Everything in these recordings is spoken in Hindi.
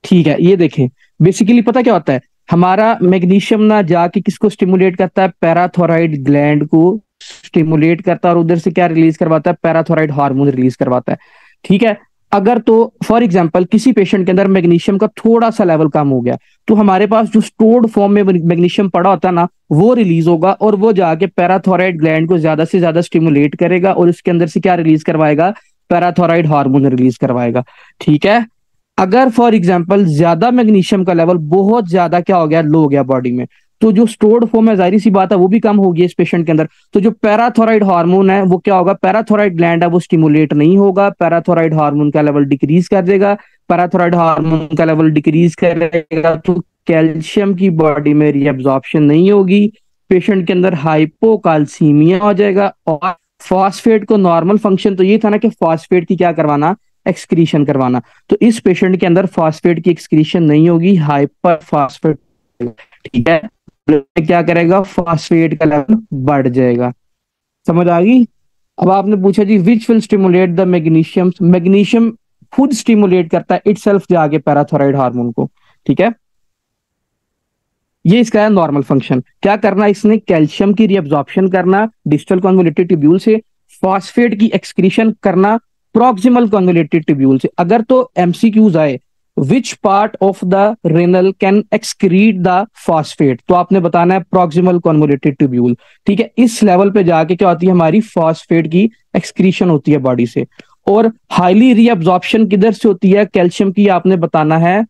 ठीक है, ये देखें, बेसिकली पता क्या होता है, हमारा मैग्नीशियम ना जाके किसको स्टिमुलेट करता है, पैराथोराइड ग्लैंड को स्टिमुलेट करता है, और उधर से क्या रिलीज करवाता है, पैराथोराइड हार्मोन रिलीज करवाता है। ठीक है, अगर तो फॉर एग्जांपल किसी पेशेंट के अंदर मैग्नीशियम का थोड़ा सा लेवल कम हो गया, तो हमारे पास जो स्टोर्ड फॉर्म में मैग्नीशियम पड़ा होता है ना, वो रिलीज होगा, और वो जाके पैराथोराइड ग्लैंड को ज्यादा से ज्यादा स्टिमुलेट करेगा, और उसके अंदर से क्या रिलीज करवाएगा, पैराथोराइड हार्मोन रिलीज करवाएगा। ठीक है, अगर फॉर एग्जाम्पल ज्यादा मैग्नीशियम का लेवल बहुत ज्यादा क्या हो गया, लो हो गया बॉडी में, तो जो स्टोर्ड फॉर्म है, जाहिर सी बात है वो भी कम होगी इस पेशेंट के अंदर, तो जो पैराथोराइड हार्मोन है वो क्या होगा, पैराथोराइड ग्लैंड है वो स्टिमुलेट नहीं होगा, पैराथोराइड हार्मोन का लेवल डिक्रीज कर देगा, पैराथोराइड हार्मोन का लेवल डिक्रीज करेगा तो कैल्शियम की बॉडी में रीअब्जॉर्प्शन नहीं होगी, पेशेंट के अंदर हाइपोकाल्सीमिया हो जाएगा, और फॉस्फेट को नॉर्मल फंक्शन तो ये था ना कि फॉस्फेट की क्या करवाना, एक्सक्रीशन करवाना, तो इस पेशेंट के अंदर फॉस्फेट की एक्सक्रीशन नहीं होगी, हाइपर फॉस्फेट। ठीक है, क्या करेगा, फॉस्फेट का लेवल बढ़ जाएगा। समझ आ गई? अब आपने पूछा जी which will stimulate the magnesium, magnesium खुद स्टिमुलेट करता है इटसेल्फ जाके पैराथोराइड हार्मोन को। ठीक है, ये इसका है नॉर्मल फंक्शन। क्या करना इसने, कैल्शियम की रीअब्जॉर्प्शन करना डिस्टल कॉन्वोल्यूटेड ट्यूब्यूल से, फॉस्फेट की एक्सक्रीशन करना प्रॉक्सिमल कॉन्वोल्यूटेड ट्यूब्यूल से। अगर तो एमसीक्यूज आए which part of the renal can excrete the phosphate, तो आपने बताना है प्रॉक्सिमल कॉन्वोल्यूटेड ट्यूब्यूल। ठीक है, इस लेवल पे जाके क्या होती है, हमारी फॉस्फेट की एक्सक्रीशन होती है बॉडी से। और हाईली रीअब्जॉर्प्शन किधर से होती है कैल्शियम की, आपने बताना है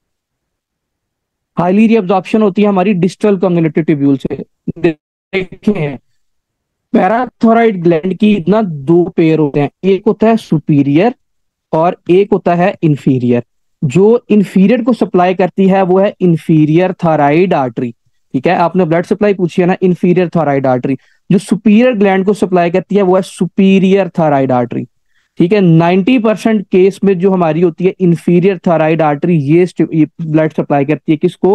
हाईली रीअब्जॉर्प्शन होती है हमारी डिस्टल कम्युनिटी ट्यूब्यूल से। देखें, पैराथोराइड ग्लैंड की ना दो पेयर होते हैं, एक होता है सुपीरियर और एक होता है इंफीरियर। जो इंफीरियर को सप्लाई करती है वो है इंफीरियर थायराइड आर्टरी। ठीक है, आपने ब्लड सप्लाई पूछी है ना, इंफीरियर थायराइड आर्टरी। जो सुपीरियर ग्लैंड को सप्लाई करती है वो है सुपीरियर थायराइड आर्टरी। ठीक है, 90% केस में जो हमारी होती है इंफीरियर थायराइड आर्टरी, ये ब्लड सप्लाई करती है किसको,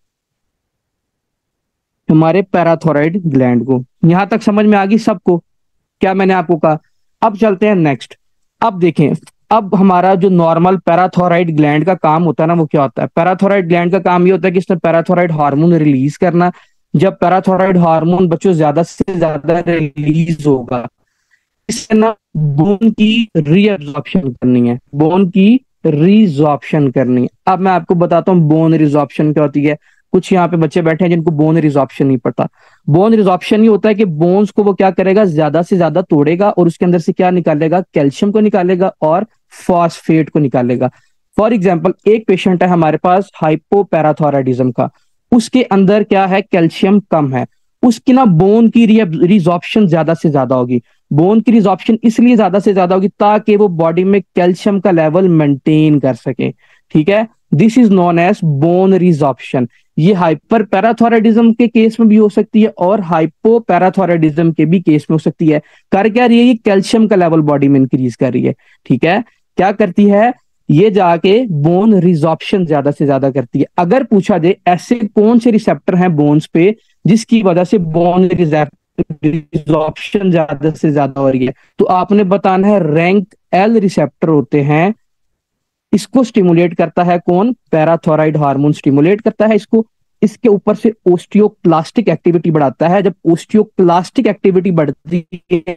हमारे पैराथोराइड ग्लैंड को। यहां तक समझ में आ गई सबको, क्या मैंने आपको कहा? अब चलते हैं नेक्स्ट। अब देखें, अब हमारा जो नॉर्मल पैराथोराइड ग्लैंड का काम होता है ना, वो क्या होता है, पैराथोराइड ग्लैंड का काम ये होता है कि इसने पैराथोराइड हार्मोन रिलीज करना। जब पैराथोराइड हार्मोन बच्चों ज्यादा से ज्यादा रिलीज होगा, इससे ना बोन की रीअब्जॉर्प्शन करनी है, बोन की रिजॉर्प्शन करनी है। अब मैं आपको बताता हूँ बोन रिजॉर्प्शन क्या होती है। कुछ यहाँ पे बच्चे बैठे हैं जिनको बोन रिजॉर्प्शन नहीं पता। बोन रिजॉर्प्शन ये होता है कि बोन्स को वो क्या करेगा, ज्यादा से ज्यादा तोड़ेगा और उसके अंदर से क्या निकालेगा, कैल्शियम को निकालेगा और फॉस्फेट को निकालेगा। फॉर एग्जाम्पल एक पेशेंट है हमारे पास हाइपोपैराथोराइडिज्म का, उसके अंदर क्या है, कैल्शियम कम है, उसकी ना बोन की रिजॉर्प्शन ज्यादा से ज्यादा होगी। बोन की रिजॉर्प्शन इसलिए ज्यादा से ज्यादा होगी ताकि वो बॉडी में कैल्शियम का लेवल मेंटेन कर सके। ठीक है, this is known as bone resorption. ये हाइपर पैराथोराइडिज्म के केस में भी हो सकती है और हाइपो पैराथोराइडिज्म के भी केस में हो सकती है। कर क्या रही है, ये कैल्शियम का लेवल बॉडी में इंक्रीज कर रही है। ठीक है, क्या करती है, ये जाके बोन रिजॉर्प्शन ज्यादा से ज्यादा करती है। अगर पूछा जाए ऐसे कौन से रिसेप्टर हैं बोन्स पे जिसकी वजह से बोन रिजॉर्प्शन ज्यादा से ज्यादा हो रही है, तो आपने बताना है रैंक एल रिसेप्टर होते हैं। इसको स्टिमुलेट करता है कौन, पैराथोराइड हार्मोन स्टिमुलेट करता है इसको। इसके ऊपर से ओस्टियोक्लास्टिक एक्टिविटी बढ़ाता है। जब ओस्टियोक्लास्टिक एक्टिविटी बढ़ती है,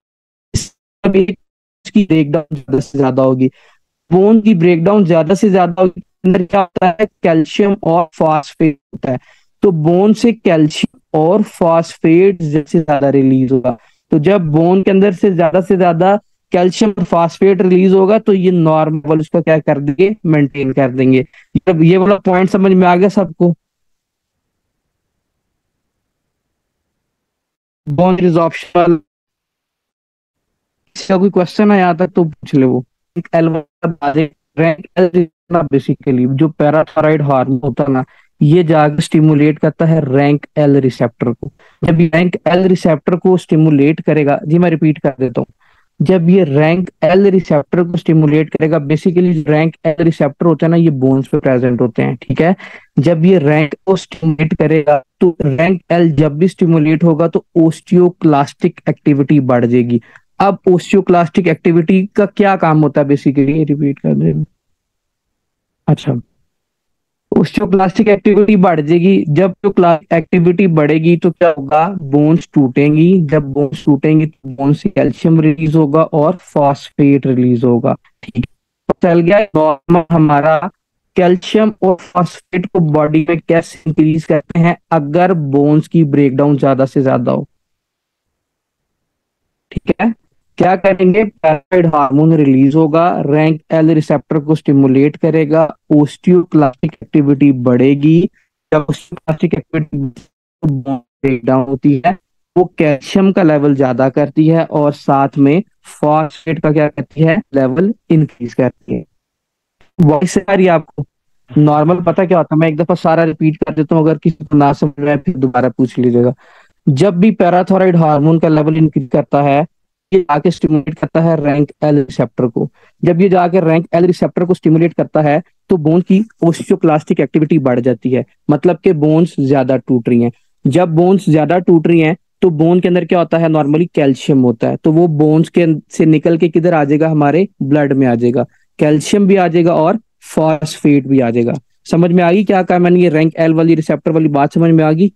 इसकी ब्रेकडाउन ज्यादा से ज्यादा होगी, बोन की ब्रेकडाउन ज्यादा से ज्यादा होगी, अंदर क्या होता है, कैल्शियम और फॉस्फेट होता है। तो बोन से कैल्शियम और फॉस्फेट ज्यादा से ज्यादा रिलीज होगा। तो जब बोन के अंदर से ज्यादा कैल्शियम और फॉस्फेट रिलीज होगा तो ये नॉर्मल उसको क्या कर देंगे, मेंटेन कर देंगे। जब ये वाला पॉइंट समझ में आ गया सबको, बोन रिजॉर्प्शन का कोई क्वेश्चन है यहाँ तक तो पूछ ले वो। रैंक एल बेसिकली जो पैराथोराइड हार्मोन होता है ना, ये जाकर स्टिमुलेट करता है रैंक एल रिसेप्टर को। जब रैंक एल रिसेप्टर को स्टिमुलेट करेगा, जी मैं रिपीट कर देता हूँ, जब ये रैंक एल रिसेप्टर को स्टिमुलेट करेगा, बेसिकली रैंक एल रिसेप्टर होते हैं ना, ये बोन्स पे प्रेजेंट होते हैं। ठीक है, जब ये रैंक को स्टिमुलेट करेगा तो रैंक एल जब भी स्टिमुलेट होगा तो ओस्टियोक्लास्टिक एक्टिविटी बढ़ जाएगी। अब ओस्टियोक्लास्टिक एक्टिविटी का क्या काम होता है, बेसिकली रिपीट कर दे। अच्छा, ओस्टियोक्लास्टिक एक्टिविटी बढ़ जाएगी। जब जो एक्टिविटी बढ़ेगी तो क्या होगा, बोन्स टूटेंगी। जब बोन्स टूटेंगी तो बोन से कैल्शियम रिलीज होगा और फॉस्फेट रिलीज होगा। ठीक है, तो चल गया नॉर्मल हमारा। कैल्शियम और फॉस्फेट को बॉडी में कैसे इंक्रीज करते हैं, अगर बोन्स की ब्रेकडाउन ज्यादा से ज्यादा हो। ठीक है, क्या करेंगे, पैराथायरॉइड हार्मोन रिलीज होगा, रैंक एल रिसेप्टर को स्टिमुलेट करेगा, ओस्टियोक्लास्टिक एक्टिविटी बढ़ेगी। जब ओस्टियोक्लास्टिक एक्टिविटी ब्रेक डाउन होती है, वो कैल्शियम का लेवल ज्यादा करती है और साथ में फॉस्फेट का क्या करती है, लेवल इंक्रीज करती है। वॉइस आ रही है आपको? नॉर्मल पता क्या होता है, मैं एक दफा सारा रिपीट कर देता हूँ, अगर किसी को ना समझ में आए फिर दोबारा पूछ लीजिएगा। जब भी पैराथायरॉइड हार्मोन का लेवल इंक्रीज करता है, ये जाके स्टिमुलेट करता है रैंक एल रिसेप्टर को। जब ये जाके रैंक एल रिसेप्टर को स्टिमुलेट करता है, तो बोन की ओस्टियोक्लास्टिक एक्टिविटी बढ़ जाती है, मतलब कि बोन्स ज्यादा टूट रही हैं। जब बोन्स ज्यादा टूट रही हैं, तो बोन के अंदर क्या होता है, नॉर्मली कैल्शियम होता है, तो वो बोन्स के से निकल के किधर आ जाएगा, हमारे ब्लड में आ जाएगा। कैल्शियम भी आ जाएगा और फॉस्फेट भी आ जाएगा। समझ में आ गई क्या कहा मैंने, ये रैंक एल वाली रिसेप्टर वाली बात समझ में आ गई?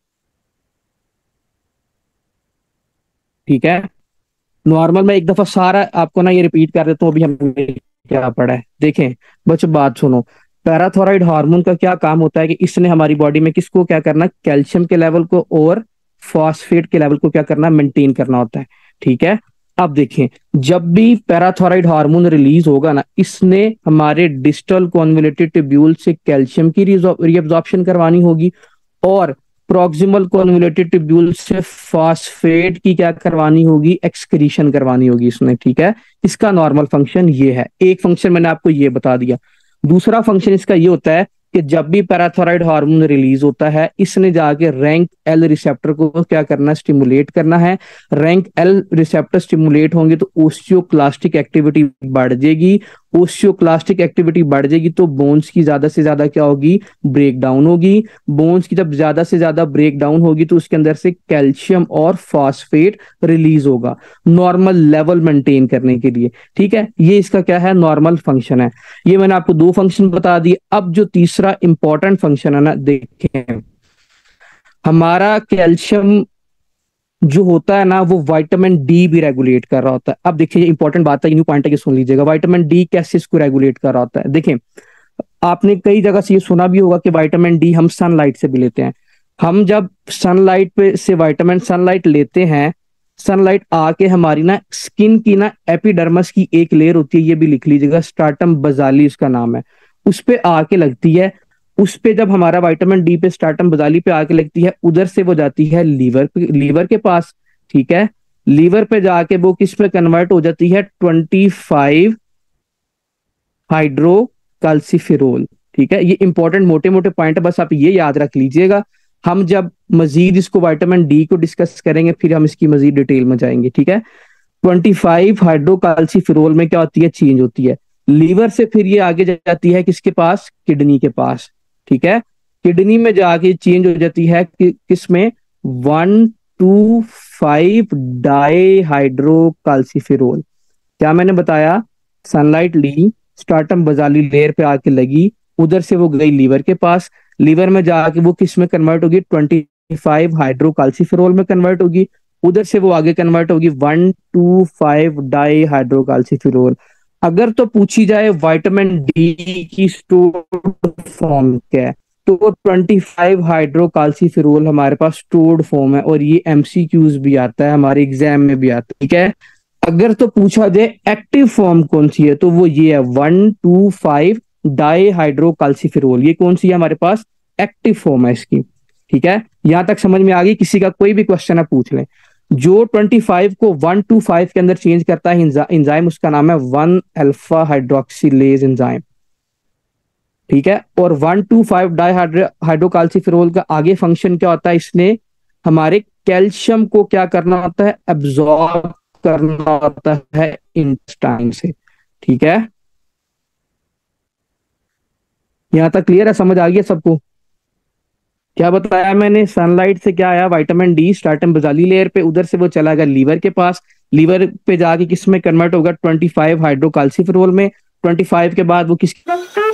ठीक है, नॉर्मल मैं एक दफा सारा आपको ना ये रिपीट कर देता हूँ, अभी हमने क्या पढ़ा है देखें। बच्चों बात सुनो, पैराथायरॉइड हार्मोन का क्या काम होता है कि इसने हमारी बॉडी में किसको क्या करना, कैल्शियम के लेवल को और फॉस्फेट के लेवल को क्या करना, मेंटेन करना होता है। ठीक है, अब देखें, जब भी पैराथायरॉइड हार्मोन रिलीज होगा ना, इसने हमारे डिस्टल कॉन्वोल्यूटेड ट्यूब्यूल से कैल्शियम की रीअब्जॉर्प्शन करवानी होगी, और प्रॉक्सिमल कॉन्वोल्यूटेड ट्यूब्यूल से फॉस्फेट की क्या करवानी होगी, एक्सक्रीशन करवानी होगी इसने। ठीक है, इसका नॉर्मल फंक्शन ये है। एक फंक्शन मैंने आपको ये बता दिया। दूसरा फंक्शन इसका ये होता है कि जब भी पैराथायरॉइड हार्मोन रिलीज होता है, इसने जाके रैंक एल रिसेप्टर को क्या करना है, स्टिमुलेट करना है। रैंक एल रिसेप्टर स्टिमुलेट होंगे तो ओस्टियोक्लास्टिक एक्टिविटी बढ़ जाएगी। ओस्टियोक्लास्टिक एक्टिविटी बढ़ जाएगी तो बोन्स की ज्यादा से ज्यादा क्या होगी, ब्रेक डाउन होगी। बोन्स की जब ज्यादा से ज्यादा ब्रेक डाउन होगी तो उसके अंदर से कैल्शियम और फॉस्फेट रिलीज होगा, नॉर्मल लेवल मेंटेन करने के लिए। ठीक है, ये इसका क्या है, नॉर्मल फंक्शन है। ये मैंने आपको दो फंक्शन बता दिए। अब जो तीसरा इंपॉर्टेंट फंक्शन है ना, देखें, हमारा कैल्शियम जो होता है ना, वो विटामिन डी भी रेगुलेट कर रहा होता है। अब देखिए, ये इंपॉर्टेंट बात है, न्यू पॉइंट है कि सुन लीजिएगा, विटामिन डी कैसे इसको रेगुलेट कर रहा होता है। देखें, आपने कई जगह से ये सुना भी होगा कि विटामिन डी हम सनलाइट से भी लेते हैं। हम जब सनलाइट पे से विटामिन सनलाइट लेते हैं, सनलाइट आके हमारी ना स्किन की ना एपिडर्मस की एक लेयर होती है, ये भी लिख लीजिएगा, स्ट्राटम बजाली उसका नाम है, उस पे आके लगती है। उस पे जब हमारा विटामिन डी पे स्ट्राटम बजाली पे आके लगती है, उधर से वो जाती है लीवर के पास। ठीक है, लीवर पे जाके वो किस पे कन्वर्ट हो जाती है, 25 हाइड्रोकाल्सिफेरोल। ठीक है, ये इंपॉर्टेंट मोटे मोटे पॉइंट है, बस आप ये याद रख लीजिएगा। हम जब मजीद इसको विटामिन डी को डिस्कस करेंगे, फिर हम इसकी मजीद डिटेल में जाएंगे। ठीक है, 25 हाइड्रोकाल्सिफेरोल में क्या होती है, चेंज होती है लीवर से, फिर ये आगे जाती है किसके पास, किडनी के पास। ठीक है, किडनी में जाके चेंज हो जाती है किसमें, 1,2,5 डाई हाइड्रोकाल्सिफेरोल। क्या मैंने बताया, सनलाइट ली, स्टार्टम बजाली लेयर पे आके लगी, उधर से वो गई लीवर के पास, लीवर में जाके वो किस में कन्वर्ट होगी, 25 हाइड्रोकाल्सिफेरोल में कन्वर्ट होगी, उधर से वो आगे कन्वर्ट होगी 1,2,5 डाई हाइड्रोकाल्सिफेरोल। अगर तो पूछी जाए विटामिन डी की स्टोर्ड फॉर्म क्या है, तो 25 हाइड्रोकाल्सिफेरोल हमारे पास स्टोर्ड फॉर्म है, और ये एमसीक्यूज भी आता है, हमारे एग्जाम में भी आता है। ठीक है, अगर तो पूछा जाए एक्टिव फॉर्म कौन सी है, तो वो ये है 1,2,5 डाई हाइड्रोकाल्सिफेरोल। ये कौन सी है हमारे पास, एक्टिव फॉर्म है इसकी। ठीक है, यहां तक समझ में आ गई? किसी का कोई भी क्वेश्चन है पूछ लें। जो 25 को 1,2,5 के अंदर चेंज करता है इंजाइम, उसका नाम है 1 अल्फा हाइड्रोक्सीलेज इंजाइम। ठीक है, और 1,2,5 डाई हाइड्रोकाल्सिफेरोल का आगे फंक्शन क्या होता है, इसने हमारे कैल्शियम को क्या करना होता है, एब्जॉर्ब करना होता है इंटेस्टाइन से। ठीक है, यहां तक क्लियर है, समझ आ गया सबको? क्या बताया मैंने, सनलाइट से क्या आया, विटामिन डी स्टार्टम बजाली लेयर पे, उधर से वो चला गया लीवर के पास, लीवर पे जाके किस में कन्वर्ट होगा, 25 हाइड्रोकाल्सिफेरोल में। 25 के बाद वो किस